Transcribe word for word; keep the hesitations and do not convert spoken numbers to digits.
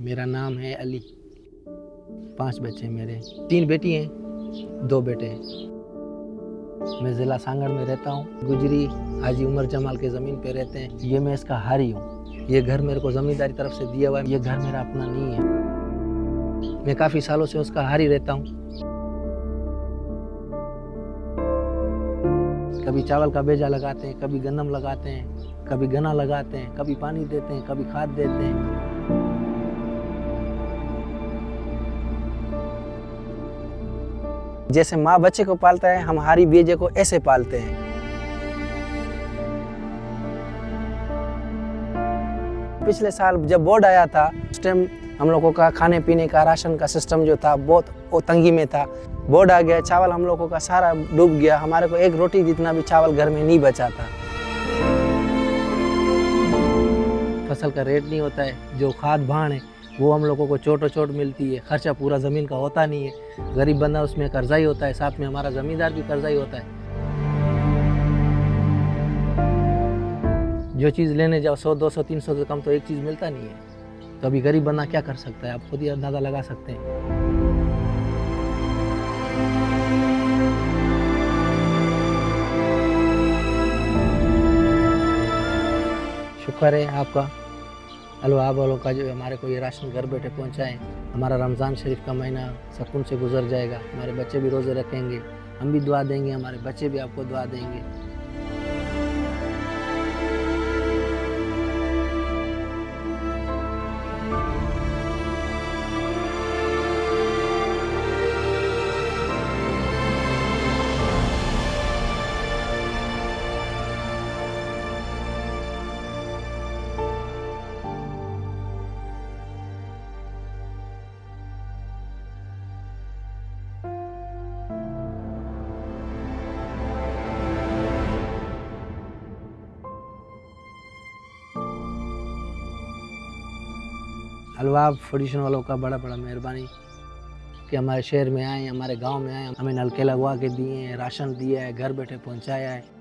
मेरा नाम है अली। पांच बच्चे मेरे, तीन बेटी हैं, दो बेटे हैं। मैं ज़िला सांगड़ में रहता हूँ। गुजरी हाजी उमर जमाल के ज़मीन पे रहते हैं। ये मैं इसका हारी हूँ। ये घर मेरे को ज़मींदारी तरफ से दिया हुआ है। ये घर मेरा अपना नहीं है। मैं काफ़ी सालों से उसका हारी रहता हूँ। कभी चावल का बेजा लगाते हैं, कभी गन्नम लगाते हैं, कभी गन्ना लगाते हैं, कभी पानी देते हैं, कभी खाद देते हैं। जैसे माँ बच्चे को पालता है, हम हारी बेजे को ऐसे पालते हैं। पिछले साल जब बोर्ड आया था, उस टाइम हम लोगों का खाने पीने का राशन का सिस्टम जो था बहुत वो तंगी में था। बोर्ड आ गया, चावल हम लोगों का सारा डूब गया। हमारे को एक रोटी जितना भी चावल घर में नहीं बचा था। फसल का रेट नहीं होता है, जो खाद भाण है वो हम लोगों को चोटो चोट मिलती है। खर्चा पूरा ज़मीन का होता नहीं है। गरीब बंदा उसमें कर्जा ही होता है, साथ में हमारा ज़मींदार भी कर्जा ही होता है। जो चीज़ लेने जाओ सौ दो सौ तीन सौ से कम तो एक चीज़ मिलता नहीं है। तो अभी गरीब बंदा क्या कर सकता है, आप खुद ही अंदाज़ा लगा सकते हैं। शुक्र है आपका अल्लाह वालों का जो हमारे को ये राशन घर बैठे पहुंचाएं। हमारा रमज़ान शरीफ का महीना सुकून से गुजर जाएगा। हमारे बच्चे भी रोज़े रखेंगे, हम भी दुआ देंगे, हमारे बच्चे भी आपको दुआ देंगे। अलवाब फाउंडेशन वालों का बड़ा बड़ा मेहरबानी कि हमारे शहर में आए, हमारे गांव में आए, हमें नलके लगवा के दिए हैं, राशन दिया है, घर बैठे पहुंचाया है।